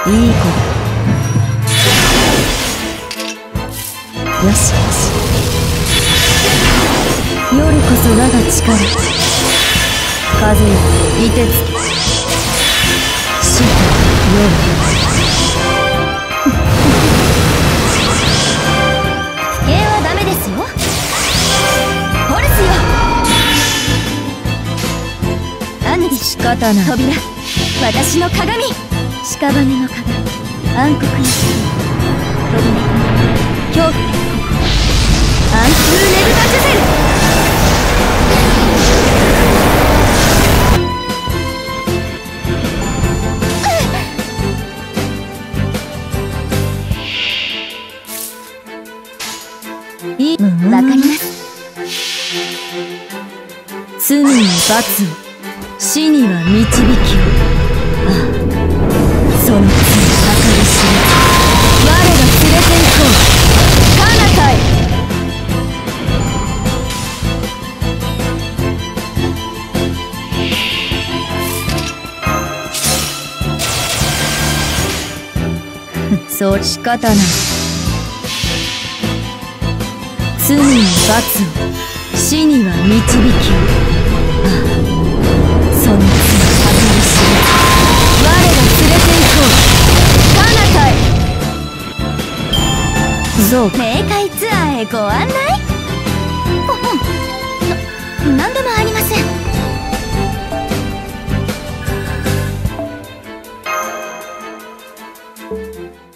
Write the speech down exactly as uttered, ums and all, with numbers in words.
いい子だ。よしよし。夜こそ我が力。風よ、凍てつけ。死と夜。不敬はダメですよ。ホルスよ。兄貴、仕方ない。扉、私の鏡。屍の鏡、暗黒の鏡。扉、恐怖でアンツーネブタジュゼル。いい、わかります。罪に罰を、死には導きを。ああ、その罪計り知れず、我が連れて行こう。彼方へ。そう仕方ない。罪に罰を、死には導きを。ああ、その罪計り知れず、我が連れて行こう。彼方へ。そうか。冥界ツアーへご案内。うん、な、なんでもありません。